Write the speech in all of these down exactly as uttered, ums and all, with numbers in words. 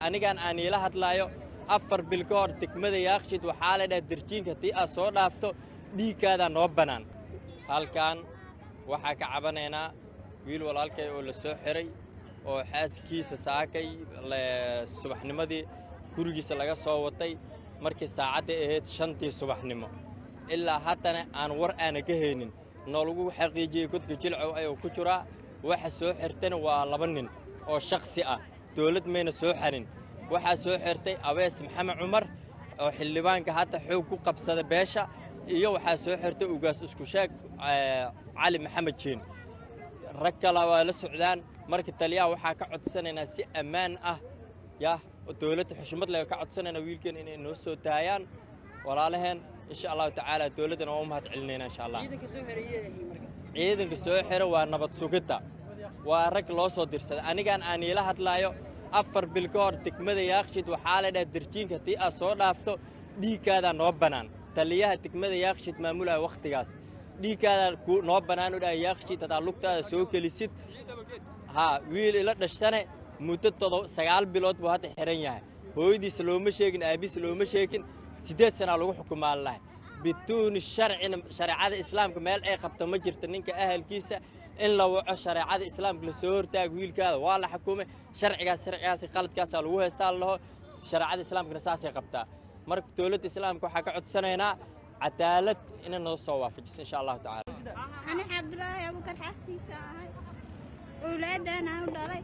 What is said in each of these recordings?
anigaan aan iila hadlaayo afar bil ka hor degmada Yaaqshiid waxaa la dhahay darjiinka tii aad soo dhaafto dhiiggaada noo bannaan halkan waxaa ka cabanaynaa wiil walaalkay oo la soo xiray oo xaaskiisa saakay subaxnimadii gurigiisa laga soo watay markii saacadda ahayd shantii subaxnimo ilaa haddana aan war aana ka haynin noolagu xaqiijiyey godka jilcow ayuu ku jiraa waxa soo xirtana waa laba nin oo shakhsi ah dawlad mayna soo xarin waxaa soo xirtay abees maxamed cumar oo xildhibaanka hadda xoog ku qabsada beesha iyo waxaa soo xirtay ugaas isku sheeg cali maxamed jiin rag kale waa la socdaan marka taliyaha waxaa ka codsanaynaa si ammaan ah yaa dawladda xushmad leh ka codsanaynaa wiilkan inay noo soo daayaan walaalaheen insha allahu tacaala dawladdana waa u mahad celinayna insha allah ciidanka soo xira waa nabad sugidda waa rag loo soo dirsaday anigaan aan iila hadlaayo afar bil ka hor degmada Yaaqshiid waxaa la dhahay darjiinka tii aad soo dhaafto dhiiggaada noo bannaan taliyaha degmada Yaaqshiid maamulaya waqtigaas dhiiggaada noo bannaan u dhahay Yaaqshiid hadaa lugtaada soo gelisid haa wiil ila dhashane muddo todoba sagaal bilood buu hadda xiran yahay hooyadiisa looma sheegin aabihiisa looma sheegin sideed sana lagu xukumaa lahay bituun sharcina shariicada islaamka meel ay qabto ma jirto ninka ahalkiisa in la waco shariicada islaamka la soo hortaag wiilkaada waa la xukumay sharcigaas sharcigaas qaladkaas lagu heystaa laho shariicada islaamkana saasay qabtaa marka dawladda islaamka waxa ka codsanaynaa cadaalad in noo soo waafajiso insha Allah taala ana Cabdullaahi Abu Bakar xaaskiisa ahay awlaadana u dhalay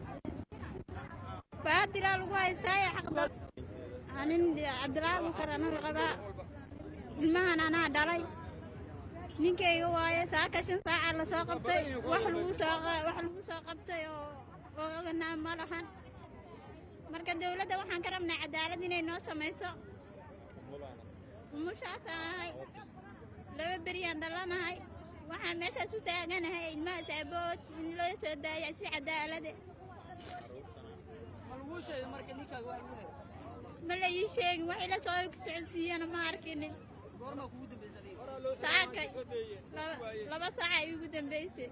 baadira lagu haystaa xaqda anin Cabdullaahi Abu Bakar ana qaba ilmahan ana dhalay ninkayga waaye saaka shan saac la soo qabtay wax lagu soo wax lagu soo qabtay oo oogana ma lahan marka dawladda waxaan ka rabnaa cadaalad inay noo samayso mushaasahay laba beriyaan dhalanahay waxaan meeshaas u taaganahay ilmaha saabood in loo soo daayo si cadaalad ma la ii sheegin wax ila soo socodsiiyana ma arkin saakay laba saac ay ugu dambeysay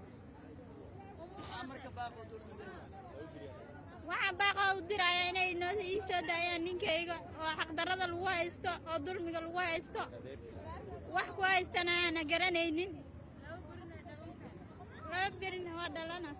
waxaan baaqa u diraya inay noo ii soo daayaan ninkayga oo xaqdarrada lagu haysto oo dulmiga lagu haysto wax ku haystana aana garanaynin laba berina waa dhalana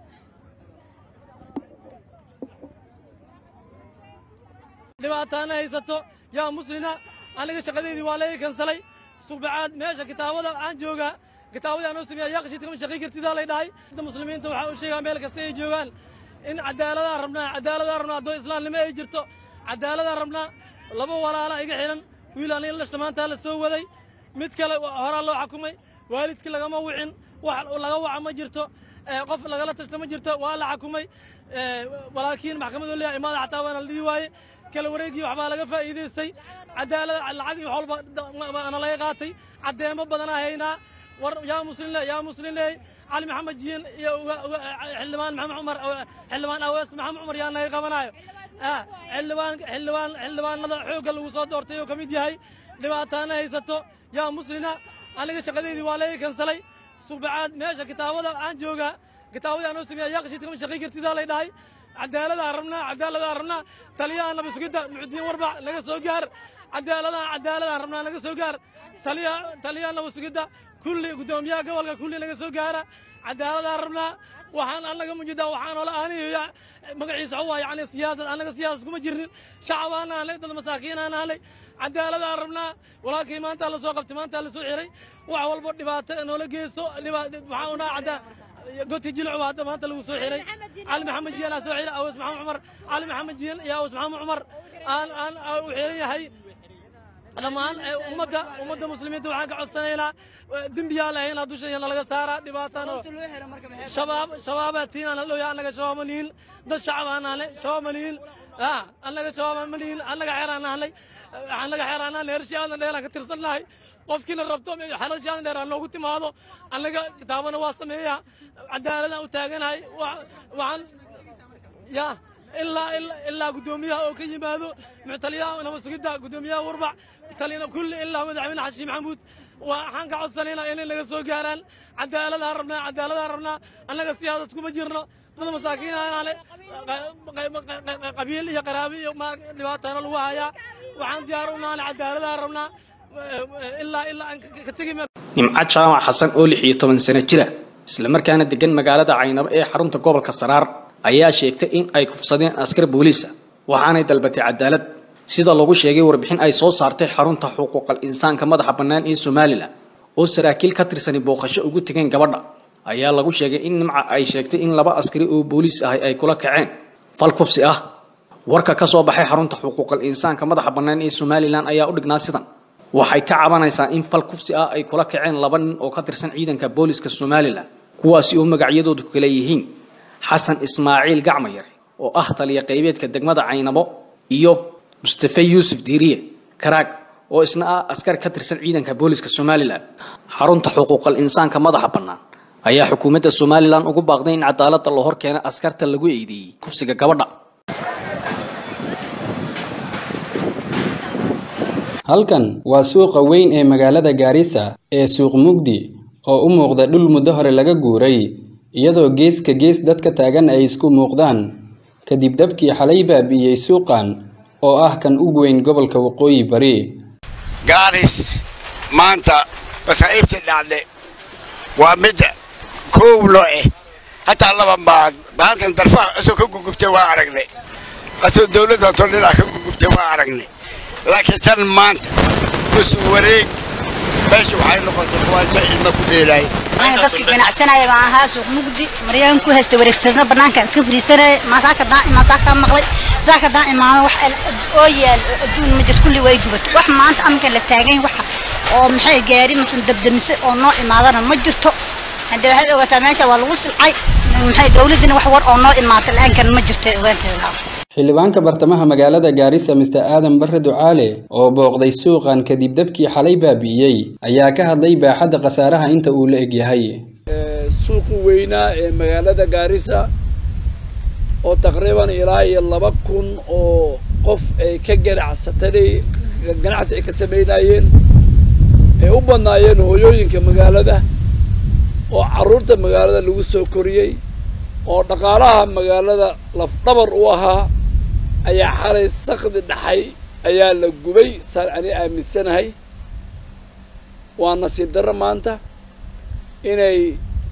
dhibaataana haysato yaa muslina aniga shaqadeedii waa laga kansalay subaxaad meesha kitaabada aan jooga kitaabada aan u sameeyay Yaaqshiid kama shaqeyn kartida la dhahay muslimiinta waxa uu sheegaa meel kasta ay joogaan in cadaalada rabnaa cadaalada rabnaa doo islaamnimo ay jirto cadaalada rabnaa laba walaala iga xiran wiilaan in la shamaanta la soo waday mid kale hore loo xukumay waalidkii laga ma wicin wax laga waca ma jirto qof laga la tashta ma jirto waa la xukumay walaakiin maxkamadda leeyahay imaada xataa waana la dhigi waaye kala wareegii waxba laga faa'iideystay cadaalad lacag iyo xolba ana laga qaatay cadeemo badan hayna war yaa muslimle yaa muslimle cali maxamed jiin iyo xildhibaan maxamed cumar xildhibaan awees maxamed cumar yaa naga qabanayo ah xildhibaan xildhibaan xildhibaanada xoogga lagu soo doortay oo kamid yahay dhibaataana haysato yaa muslina aniga shaqadeedii waa laga kansalay subaxaad meesha kitaabada aan jooga kitaabada aan u sameeyay Yaaqshiid kama shaqeyn kartida la dhahay cadaalada rabnaa cadaalada rabnaa taliyaha nabad sugidda muxudiin warbac laga soo gaar cadaalada cadaalada rabnaa laga soo gaar taliyaha taliyaha nabad sugidda kulli gudoomiyaha gobolka kulli laga soo gaara cadaalada rabnaa waxaan anaga mujidaa waxaan oo la aaniyo magaciisa waa yaani siyaasad anaga siyaasad kuma jirnin shacabana aan dad masaakiin aan ahay cadaalada rabnaa walaakiin maanta la soo qabtay maanta la soo xiray wax walba dhibaato noola geysto waxaan una cadaa قلت جيل عواد ما تلو سوحري علي محمد جيل سوحري أو اسمه عمر علي محمد جيل يا اسمه عمر أنا أنا وحري هاي لما أمدا أمدا مسلمين توعاك عصنا إلى دنبياله هنا دوش هنا لقى سارة دباتنا شباب شباب تين أنا لو يا أنا شباب منيل ده الشعب أنا عليه شباب منيل آه أنا لقى شباب منيل أنا لقى حيران عليه أنا لقى حيران عليه رشيا أنا لقى كترسل له qofkiina rabto xalal jaan dheer aan loogu timaado anaga kitaabana waa sameeyaa cadaalada u taaganahay waxaan ya ilaa ilaa gudoomiyaha oo ka yimaado muxtaliyaha nabad sugidda gudoomiyaha warbac talina kulli ilaa madaxweyne xashi maxamuud waxaan ka codsanaynaa inay naga soo gaaraan cadaalada rabnaa cadaalada rabnaa anaga siyaasad kuma jirno dad masaakiin ah le qabiil iyo qaraabi iyo ma dhibaatana lagu hayaa waxaan diyaar u nahay cadaalad rabnaa ilaa ilaa ka tagi nimca jaamac xasan oo lix iyo toban sano jira isla markaana degan magaalada Caynabo ee xarunta gobolka Saraar ayaa sheegtay in ay kufsadeen askar booliis waxaanay dalbatay cadaalad sida lagu sheegay warbixin ay soo saartay xarunta xuquuqul insaanka madaxa bannaan ee Soomaaliland oo saraakiil ka tirsan booqasho ugu tageen gabadha ayaa lagu sheegay in nimca ay sheegtay in laba askari oo booliis ah ay kula kaceen fal kufsi ah warka ka soo baxay xarunta xuquuqul insaanka madaxa bannaan ee Soomaaliland ayaa u dhignaa sidan waxay ka cabanaysaa in fal kufsi ah ay kula kaceen laba nin oo ka tirsan ciidanka booliiska Soomaaliland kuwaasi oo magacyadoodu kala yihiin Xasan Ismaaciil Gacmayar oo ah taliye qaybeedka degmada Caynabo iyo Mustafa Yuusuf Diiriye Karaag oo isna ah askar ka tirsan ciidanka booliiska Soomaaliland xarunta xuquuqul insaanka madaxa bannaan ayaa xukuumadda Soomaaliland ugu baaqday in cadaaladda loo horkeeno askarta lagu eedeeyay kufsiga gabadha. halkan waa suuqa weyn ee magaalada Gaarisa ee suuq Mugdi oo u muuqda dhul muddo hore laga guuray iyadoo geeska gees dadka taagan ay isku muuqdaan kadib dabkii xalay baabiyay suuqan oo ah kan ugu weyn gobolka Waqooyi Bari. Gaaris maanta wasaa'ibta dhacday waa mid koob loo eh hatta laba baad baalkan darfaha asoo ka gubtay waa aragnay asoo dawladda tolnida ka gubtay waa aragnay laakiin tan maanta bus wareeg meesha waxay noqotay kuwaanka ilma ku dheelay aniga dadka ganacsanaya ma aha suuq Mugdi mariyaan ku haysta wareegsadna banaanka iska fariisanay ma saaka daa'ima saaka maqlay saaka daa'ima wax oo yaal adduun ma jirto kulli way gubato wax maanta amka la taagay wax oo maxay gaari misan dabdamise oo noo imaadana ma jirto hadda waxa ogataa meesha waa lagu silcay maxay dawladina wax war oo noo imaatay laakiin ma jirto ogaanteeda. xildhibaanka bartamaha magaalada Gaarisa Mister Aadan Barre Ducaale oo booqday suuqan kadib dabkii xalay baabiyay ayaa ka hadlay baaxadda qasaaraha inta uu la eg yahay. suuq weyna ee magaalada Gaarisa oo taqriiban ilaa iyo laba kun oo qof ay ka ganacsatay ganacsi ay ka sameeyeen ee u badnaayeen hooyooyinka magaalada oo caruurta magaalada lagu soo koriyay oo dhaqaalaha magaalada laf dhabar u ahaa ayaa xalay saqdi dhaxay ayaa la gubay saan ani aaminsanahay waa nasiib darro maanta inay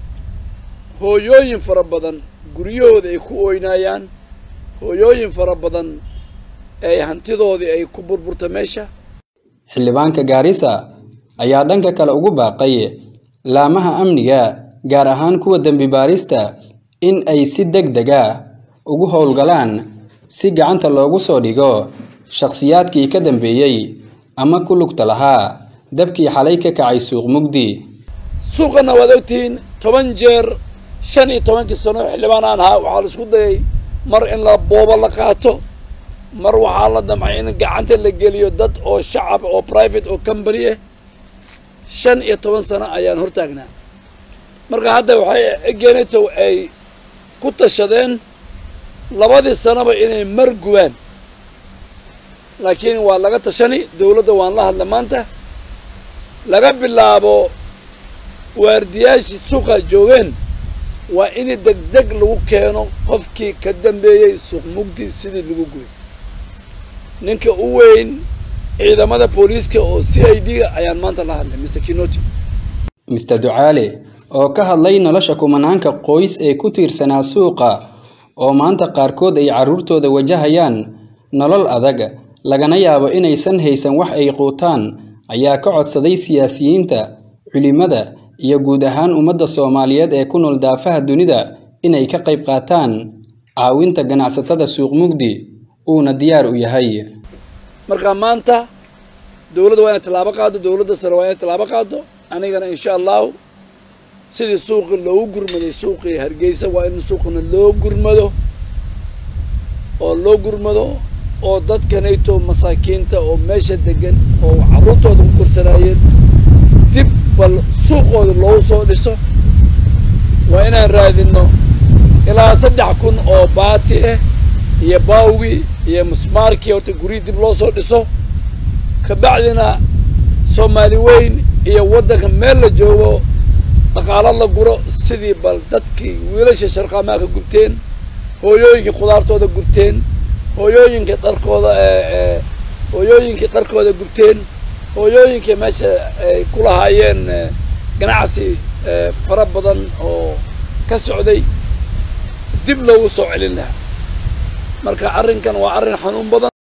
hooyooyin fara badan guryahooda ay ku ooynayaan hooyooyin fara badan ay hantidoodii ay ku burburta meesha. xildhibaanka Gaarisa ayaa dhanka kale ugu baaqay laamaha amniga gaar ahaan kuwa dambi baarista in ay si degdeg ah ugu howlgalaan si gacanta loogu soo dhigo shakhsiyaadkii ka dambeeyay ama ku lugta lahaa dabkii xalay ka kacay suuq Mugdi. suuqana waad ogtiin toban jeer shan iyo toban sano xildhibaan aan ahaa waxaa la isku dayay mar in la boobo la qaato mar waxaa la damcay in gacanta la geliyo dad oo shacab oo private oo company ah shan iyo toban sano ayaan hortaagnaa marka hadda waxay egeneto ay ku tashadeen labadii sanaba inay mar gubaan laakiin waa laga tashani dawladda waan la hadla maanta laga bilaabo waardiyaashii suuqa joogeen waa in degdeg lagu keeno qofkii ka dambeeyay suuq Mugdi sidii lagu gubay ninka u weyn ciidamada booliiska oo C I D ayaan maanta la hadlay Mister Kinoti. Mister Ducaale oo ka hadlay nolosha kumanaanka qoys ee ku tiirsanaa suuqa oo maanta qaarkood ay caruurtooda wajahayaan nolol adag lagana yaabo inaysan haysan wax ay quutaan ayaa ka codsaday siyaasiyiinta culimada iyo guud ahaan ummadda Soomaaliyeed ee ku nool daafaha dunida inay ka qayb qaataan caawinta ganacsatada suuq Mugdi uuna diyaar u yahay. marka maanta dawladda waa inay talaabo qaado dawladda sare waa inay talaabo qaado anigana insha Allah sidii suuq loo gurmaday suuqii Hargeysa waa in suuqna loo gurmado oo loo gurmado oo dadkanayto masaakiinta oo meesha degan oo caruurtooda ku korsanayeen dib bal suuqooda loo soo dhiso waa inaan raadino ilaa saddex kun oo baati ah iyo baawgi iyo musmaarkii oo guri dib loo soo dhiso ka bacdina Soomaali weyn iyo waddanka meel la joogo dhaqaale la guro sidii bal dadkii wiilasha sharqaamaha ka gubteen hooyooyinkii qudaartooda gubteen hooyooyinkii dharkooda hooyooyinkii dharkooda gubteen hooyooyinkii meesha ay ku lahaayeen ganacsi fara badan oo ka socday dib loogu soo celin lahaa marka arrinkan waa arrin xanuun badan